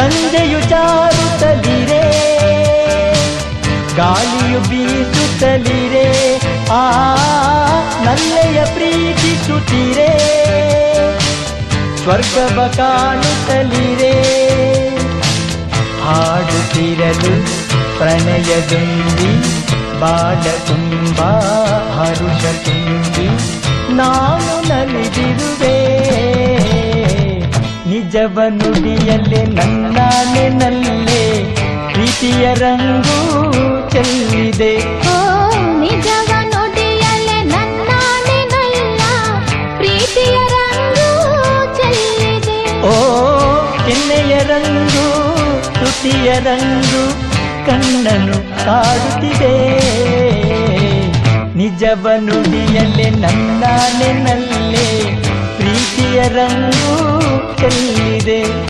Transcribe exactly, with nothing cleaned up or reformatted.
ಸಂಜೆಯು ಜಾರುತ್ತಲಿರೆ ಗಾಳಿಯು ಬೀಸುತ್ತಲಿರೆ ಆ ನಲ್ಲೆಯ ಪ್ರೀತಿಸುತ್ತೀರೆ ಸ್ವರ್ಗವ ಕಾಣುತ್ತಲಿರೆ ಹಾಡುತ್ತಿರಲು ಪ್ರಣಯದುಂಬಿ ಬಾಳ ತುಂಬ ಹರುಷ ತುಂಬಿ ನಾನು ನಲಿದಿರುವೆ ನಿಜವ ನುಡಿಯಲ್ಲೇ ನನ್ನಾನೆ ನಲ್ಲೇ ಪ್ರೀತಿಯ ರಂಗು ಚೆಲ್ಲಿದೆ ನಿಜವ ನುಡಿಯಲ್ಲೇ ನನ್ನಾನೆ ನಲ್ಲ ಪ್ರೀತಿಯ ರಂಗು ಚೆಲ್ಲಿದೆ ಓ ಕೆನ್ನೆಯ ರಂಗು ತುಟಿಯ ರಂಗು ಕಣ್ಣನು ಕಾಡುತ್ತಿದೆ ನಿಜವ ನುಡಿಯಲ್ಲೇ ನನ್ನಾನೆ ನಲ್ಲೇ ಪ್ರೀತಿಯ ರಂಗು ಚೆಲ್ಲಿದೆ.